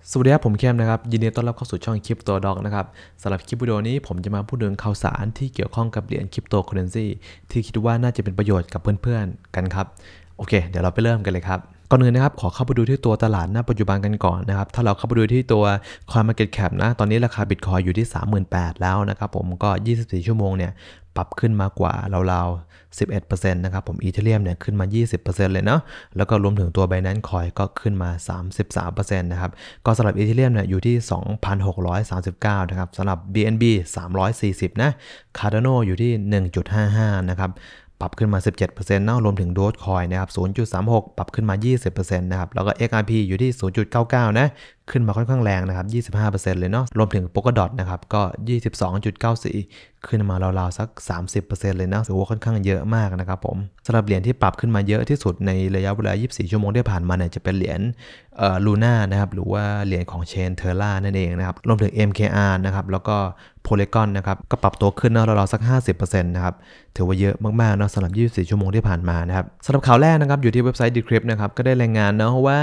สวัสดีครับผมเข้มนะครับยินดีต้อนรับเข้าสู่ช่องคริปโตด็อกนะครับสำหรับคลิปวิดีโอนี้ผมจะมาพูดถึงข่าวสารที่เกี่ยวข้องกับเหรียญคริปโตเคอเรนซีที่คิดว่าน่าจะเป็นประโยชน์กับเพื่อนๆกันครับโอเคเดี๋ยวเราไปเริ่มกันเลยครับก่อนอื่นนะครับขอเข้าไปดูที่ตัวตลาดณปัจจุบันกันก่อนนะครับถ้าเราเข้าไปดูที่ตัว CoinMarketCap นะตอนนี้ราคา Bitcoin อยู่ที่ 38,000 แล้วนะครับผมก็24ชั่วโมงเนี่ยปรับขึ้นมากว่าราวๆ11%นะครับผมอีเธเรียมเนี่ยขึ้นมา 20% เลยเนาะแล้วก็รวมถึงตัว Binance Coin ก็ขึ้นมา 33% นะครับก็สำหรับอีเธเรียมเนี่ยอยู่ที่ 2,639 นะครับสำหรับ BNB 340 นะ Cardano อยู่ที่ 1.55 นะครับปรับขึ้นมา 17%เนาะรวมถึง Dogecoin นะครับ 0.36 ปรับขึ้นมา 20% นะครับแล้วก็ XRP อยู่ที่ 0.99 นะขึ้นมาค่อนข้างแรงนะครับ 25% เลยเนาะรวมถึง Polkadot นะครับก็ 22.94 ขึ้นมาราวๆสัก 30% เลยนะถือว่าค่อนข้างเยอะมากนะครับผมสำหรับเหรียญที่ปรับขึ้นมาเยอะที่สุดในระยะเวลา 24 ชั่วโมงที่ผ่านมาเนี่ยจะเป็นเหรียญลูน่านะครับหรือว่าเหรียญของเชนเทอร่านั่นเองนะครับรวมถึง MKR นะครับแล้วก็โพลีกอนนะครับก็ปรับตัวขึ้นนะราวๆสัก 50% นะครับถือว่าเยอะมากๆนะสำหรับ 24 ชั่วโมงที่ผ่านมานะครับสำหรับข่าวแรกนะครับอยู่ที่เว็บไซต์ Decrypt นะครับก็ได้รายงานนะว่า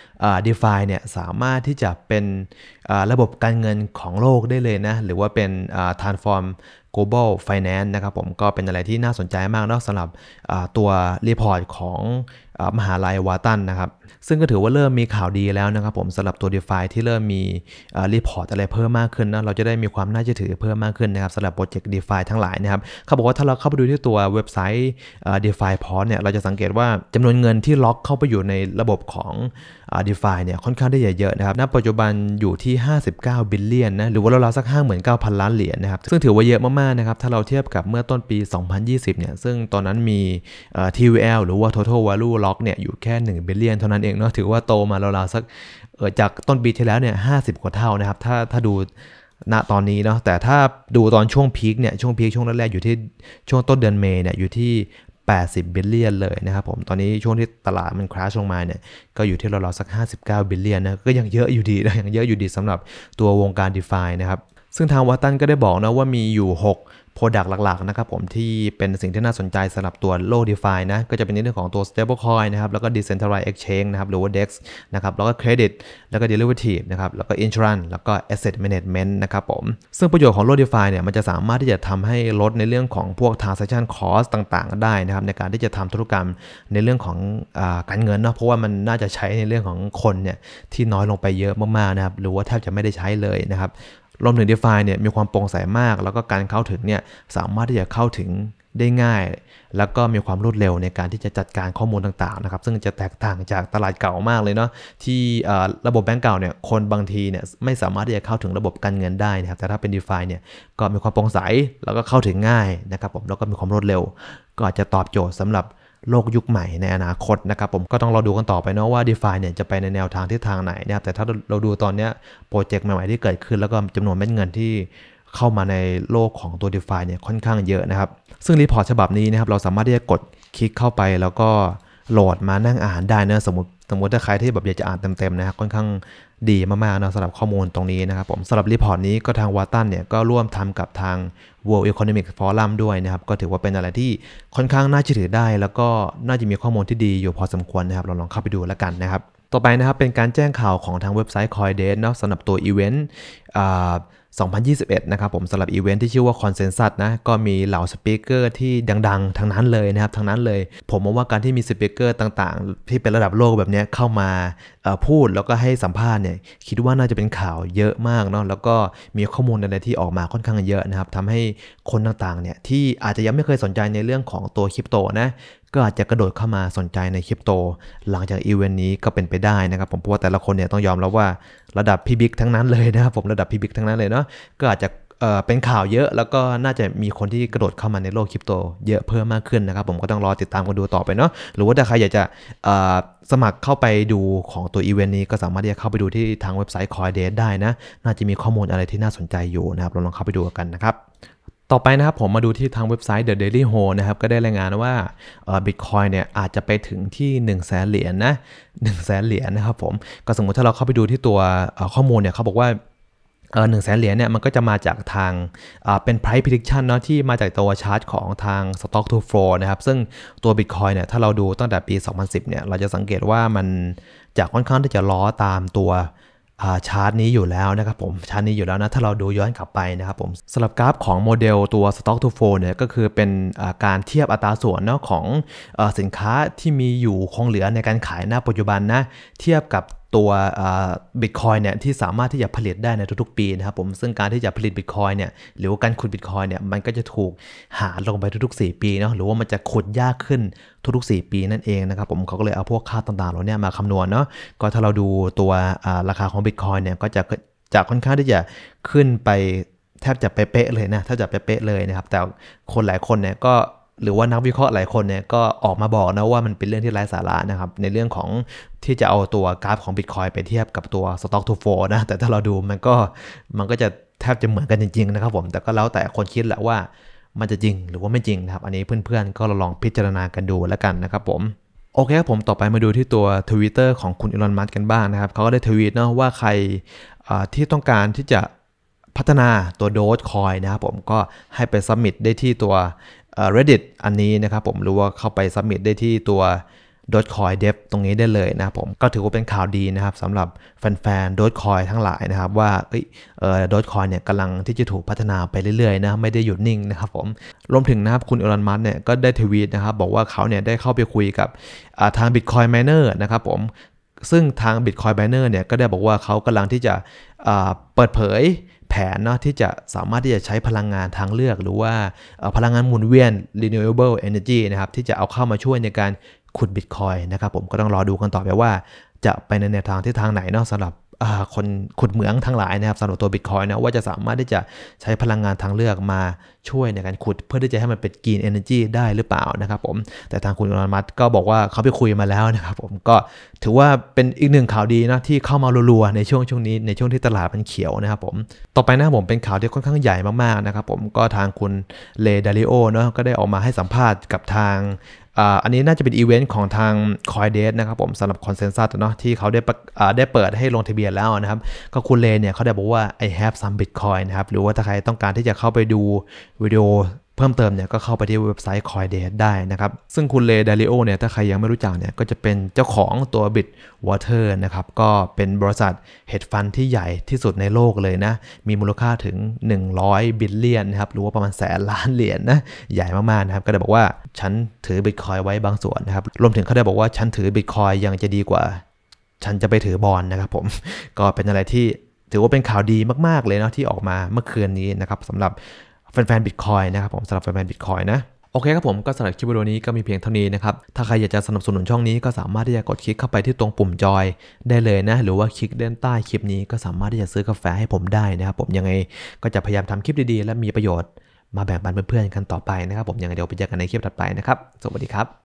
DeFi เนี่ยสามารถที่จะเป็นระบบการเงินของโลกได้เลยนะหรือว่าเป็นTransform Global Finance นะครับผมก็เป็นอะไรที่น่าสนใจมากนะสำหรับตัวรีพอร์ตของมหาลัยวาตันนะครับซึ่งก็ถือว่าเริ่มมีข่าวดีแล้วนะครับผมสำหรับตัว DeFi ที่เริ่มมีรีพอร์ตอะไรเพิ่มมากขึ้นนะเราจะได้มีความน่าเชื่อถือเพิ่มมากขึ้นนะครับสำหรับโปรเจกต์ DeFi ทั้งหลายนะครับเขาบอกว่าถ้าเราเข้าไปดูที่ตัวเว็บไซต์ DeFi Port เนี่ยเราจะสังเกตว่าจำนวนเงินที่ล็อกเข้าไปอยู่ในระบบของDeFi เนี่ยค่อนข้างได้เยอะนะครับณปัจจุบันอยู่ที่59บิลเลียนนะหรือว่าราวๆสัก 59,000 ล้านเหรียญนะครับซึ่งถือว่าเยอะมากๆนะครับถ้าเราเทียบกับเมื่อต้นปี 2020 เนี่ยซึ่งตอนนั้นมีTVL หรือว่า Total Value Lock เนี่ยอยู่แค่1บิลเลียนเท่านั้นเองเนาะถือว่าโตมาราวๆสักจากต้นปีที่แล้วเนี่ย50กว่าเท่านะครับถ้าดูณตอนนี้เนาะแต่ถ้าดูตอนช่วงพีคเนี่ยช่วงพีคช่วงแรกๆอยู่ที่ช่วงต้นเดือนเมษเนี่ยอยู่ที่80บิลเลียนเลยนะครับผมตอนนี้ช่วงที่ตลาดมันคราชลงมาเนี่ยก็อยู่ที่ราวๆสัก59บิลเลียนนะก็ยังเยอะอยู่ดีนะยังเยอะอยู่ดีสำหรับตัววงการ DeFi นะครับซึ่งทางวัตตันก็ได้บอกนะว่ามีอยู่6Product หลักๆนะครับผมที่เป็นสิ่งที่น่าสนใจสำหรับตัวโลก DeFi นะก็จะเป็นในเรื่องของตัว Stablecoin นะครับแล้วก็ Decentralized Exchange นะครับหรือว่า DEX นะครับแล้วก็ Credit แล้วก็ Derivative นะครับแล้วก็ Insurance แล้วก็ Asset Management นะครับผมซึ่งประโยชน์ของโลก DeFi เนี่ยมันจะสามารถที่จะทำให้ลดในเรื่องของพวก Transaction Cost ต่างๆได้นะครับในการที่จะทำธุรกรรมในเรื่องของการเงินเนาะเพราะว่ามันน่าจะใช้ในเรื่องของคนเนี่ยที่น้อยลงไปเยอะมากๆนะครับหรือว่าแทบจะไม่ได้ใช้เลยนะครับรวมถึง DeFi เนี่ยมีความโปร่งใสมากแล้วก็การเข้าถึงเนี่ยสามารถที่จะเข้าถึงได้ง่ายแล้วก็มีความรวดเร็วในการที่จะจัดการข้อมูลต่างๆนะครับซึ่งจะแตกต่างจากตลาดเก่ามากเลยเนาะที่ระบบแบงก์เก่าเนี่ยคนบางทีเนี่ยไม่สามารถที่จะเข้าถึงระบบการเงินได้นะครับแต่ถ้าเป็น DeFi เนี่ยก็มีความโปร่งใสแล้วก็เข้าถึงง่ายนะครับผมแล้วก็มีความรวดเร็วก็อาจจะตอบโจทย์สำหรับโลกยุคใหม่ในอนาคตนะครับผมก็ต้องรอดูกันต่อไปเนาะว่า DeFi เนี่ยจะไปในแนวทางทิศทางไหนนะครับแต่ถ้าเราดูตอนนี้โปรเจกต์ใหม่ๆที่เกิดขึ้นแล้วก็จำนวนเม็ดเงินที่เข้ามาในโลกของตัว DeFi เนี่ยค่อนข้างเยอะนะครับซึ่งรีพอร์ตฉบับนี้นะครับเราสามารถที่จะกดคลิกเข้าไปแล้วก็โหลดมานั่งอ่านได้นะสมมติถ้าใครที่แบบอยากจะอ่านเต็มๆนะครับค่อนข้างดีมากๆนะสำหรับข้อมูลตรงนี้นะครับผมสำหรับรีพอร์ตนี้ก็ทางวาตันเนี่ยก็ร่วมทำกับทาง World Economic Forum ด้วยนะครับก็ถือว่าเป็นอะไรที่ค่อนข้างน่าเชื่อถือได้แล้วก็น่าจะมีข้อมูลที่ดีอยู่พอสมควรนะครับเราลองเข้าไปดูแล้วกันนะครับต่อไปนะครับเป็นการแจ้งข่าวของทางเว็บไซต์ Coindesk เนาะสำหรับตัวอีเวนต์2021นะครับผมสำหรับอีเวนท์ที่ชื่อว่า Consensus นะก็มีเหล่าสปีกเกอร์ที่ดังๆทั้งนั้นเลยนะครับทั้งนั้นเลยผมมองว่าการที่มีสปีกเกอร์ต่างๆที่เป็นระดับโลกแบบนี้เข้ามาพูดแล้วก็ให้สัมภาษณ์เนี่ยคิดว่าน่าจะเป็นข่าวเยอะมากเนาะแล้วก็มีข้อมูลอะไรที่ออกมาค่อนข้างเยอะนะครับทำให้คนต่างๆเนี่ยที่อาจจะยังไม่เคยสนใจในเรื่องของตัวคริปโตนะก็อาจจะกระโดดเข้ามาสนใจในคริปโตหลังจากอีเวนต์นี้ก็เป็นไปได้นะครับผมเพราะว่าแต่ละคนเนี่ยต้องยอมรับว่าระดับพี่บิ๊กทั้งนั้นเลยนะครับผมระดับพี่บิ๊กทั้งนั้นเลยเนาะก็อาจจะเป็นข่าวเยอะแล้วก็น่าจะมีคนที่กระโดดเข้ามาในโลกคริปโตเยอะเพิ่มมากขึ้นนะครับผมก็ต้องรอติดตามกันดูต่อไปเนาะหรือว่าถ้าใครอยากจะสมัครเข้าไปดูของตัวอีเวนต์นี้ก็สามารถที่จะเข้าไปดูที่ทางเว็บไซต์ Coindesk ได้นะน่าจะมีข้อมูลอะไรที่น่าสนใจอยู่นะครับเราลองเข้าไปดูกันนะครับต่อไปนะครับผมมาดูที่ทางเว็บไซต์ The Daily Hole นะครับก็ได้รายงานว่าBitcoin เนี่ยอาจจะไปถึงที่100,000 เหรียญนะ100,000 เหรียญนะครับผมก็สมมุติถ้าเราเข้าไปดูที่ตัวข้อมูลเนี่ยเขาบอกว่า100,000 เหรียญเนี่ยมันก็จะมาจากทางเป็น price prediction เนาะที่มาจากตัวชาร์ตของทาง stock to flow นะครับซึ่งตัว Bitcoin เนี่ยถ้าเราดูตั้งแต่ปี 2010 เนี่ยเราจะสังเกตว่ามันจะค่อนข้างที่จะล้อตามตัวชาร์ตนี้อยู่แล้วนะครับผมชาร์ตนี้อยู่แล้วนะถ้าเราดูย้อนกลับไปนะครับผมสำหรับกราฟของโมเดลตัว Stock to Flow เนี่ยก็คือเป็นการเทียบอัตราส่วนเนาะของสินค้าที่มีอยู่คงเหลือในการขายณปัจจุบันนะเทียบกับตัวBitcoin เนี่ยที่สามารถที่จะผลิตได้ในทุกๆปีนะครับผมซึ่งการที่จะผลิต Bitcoin เนี่ยหรือว่าการขุด Bitcoin เนี่ยมันก็จะถูกหารลงไปทุกๆ4ปีเนาะหรือว่ามันจะขุดยากขึ้นทุกๆ4ปีนั่นเองนะครับผมเขาก็เลยเอาพวกค่าต่างๆเหล่านี้มาคำนวณเนาะก็ถ้าเราดูตัวราคาของ Bitcoin เนี่ยก็จะค่อนข้างที่จะขึ้นไปแทบจะเป๊ะๆเลยนะแทบจะเป๊ะๆเลยนะครับแต่คนหลายคนเนี่ยก็หรือว่านักวิเคราะห์หลายคนเนี่ยก็ออกมาบอกนะว่ามันเป็นเรื่องที่ไร้สาระนะครับในเรื่องของที่จะเอาตัวกราฟของ Bitcoin ไปเทียบกับตัว Stock to Flow นะแต่ถ้าเราดูมันก็จะแทบจะเหมือนกันจริงๆนะครับผมแต่ก็แล้วแต่คนคิดแหละว่ามันจะจริงหรือว่าไม่จริงนะครับอันนี้เพื่อนๆก็ลองพิจารณากันดูแล้วกันนะครับผมโอเคครับผมต่อไปมาดูที่ตัว Twitter ของคุณอีลอนมัสก์กันบ้างนะครับเขาก็ได้ทวีตเนาะว่าใครที่ต้องการที่จะพัฒนาตัว Dogecoin นะครับผมก็ให้ไปซับมิตได้ที่ตัว Reddit อันนี้นะครับผมหรือว่าเข้าไปซับมิตได้ที่ตัว Dogecoin Dev ตรงนี้ได้เลยนะครับผมก็ถือว่าเป็นข่าวดีนะครับสำหรับแฟนๆ Dogecoin ทั้งหลายนะครับว่าDogecoin เนี่ยกำลังที่จะถูกพัฒนาไปเรื่อยๆนะไม่ได้หยุดนิ่งนะครับผมรวมถึงนะครับคุณอีลอนมัสก์เนี่ยก็ได้ทวีตนะครับบอกว่าเขาเนี่ยได้เข้าไปคุยกับทาง Bitcoin Miner นะครับผมซึ่งทาง Bitcoin Miner เนี่ยก็ได้บอกว่าเขากำลังที่จะเปิดเผยแผนเนาะที่จะสามารถที่จะใช้พลังงานทางเลือกหรือว่าพลังงานหมุนเวียน renewable energy นะครับที่จะเอาเข้ามาช่วยในการขุด Bitcoin นะครับผมก็ต้องรอดูกันต่อไปว่าจะไปในแนวทางที่ทางไหนเนาะสำหรับคนขุดเหมืองทั้งหลายนะครับสำหรับตัว Bitcoin นะว่าจะสามารถที่จะใช้พลังงานทางเลือกมาช่วยในการขุดเพื่อที่จะให้มันเป็น Green Energy ได้หรือเปล่านะครับผมแต่ทางคุณอีลอนมัสก์ก็บอกว่าเขาไปคุยมาแล้วนะครับผมก็ถือว่าเป็นอีกหนึ่งข่าวดีนะที่เข้ามารัวๆในช่วงนี้ในช่วงที่ตลาดมันเขียวนะครับผมต่อไปนะผมเป็นข่าวที่ค่อนข้างใหญ่มากๆนะครับผมก็ทางคุณเลดาริโอเนาะก็ได้ออกมาให้สัมภาษณ์กับทางอันนี้น่าจะเป็นอีเวนต์ของทาง Coindesk นะครับผมสำหรับ Consensus เนาะที่เขาได้เปิดให้ลงทะเบียนแล้วนะครับก็คุณเลเนี่ยเขาได้บอกว่า I have some Bitcoin นะครับหรือว่าถ้าใครต้องการที่จะเข้าไปดูวิดีโอเพิ่มเติมเนี่ยก็เข้าไปที่เว็บไซต์ Coindesk ได้นะครับซึ่งคุณเลดาริโอเนี่ยถ้าใครยังไม่รู้จักเนี่ยก็จะเป็นเจ้าของตัว Bitwater นะครับก็เป็นบริษัท hedge fund ที่ใหญ่ที่สุดในโลกเลยนะมีมูลค่าถึง100บิลเลียนนะครับหรือว่าประมาณ100,000,000,000 เหรียญนะใหญ่มากๆนะครับก็ได้บอกว่าฉันถือ Bitcoin ไว้บางส่วนนะครับรวมถึงเขาได้บอกว่าฉันถือ Bitcoin ยังจะดีกว่าฉันจะไปถือบอนด์นะครับผมก็เป็นอะไรที่ถือว่าเป็นข่าวดีมากๆเลยเนาะที่ออกมาเมื่อคืนนี้นะครับสำหรับแฟนๆ Bitcoin นะครับผมสำหรับแฟนๆ Bitcoin นะโอเคครับผมก็สำหรับคลิปวิดีโอนี้ก็มีเพียงเท่านี้นะครับถ้าใครอยากจะสนับสนุนช่องนี้ก็สามารถที่จะกดคลิกเข้าไปที่ตรงปุ่มจอยได้เลยนะหรือว่าคลิกด้านใต้คลิปนี้ก็สามารถที่จะซื้อกาแฟให้ผมได้นะครับผมยังไงก็จะพยายามทำคลิปดีๆและมีประโยชน์มาแบ่งปันเพื่อนๆกันต่อไปนะครับผมยังไงเดี๋ยวไปเจอกันในคลิปถัดไปนะครับสวัสดีครับ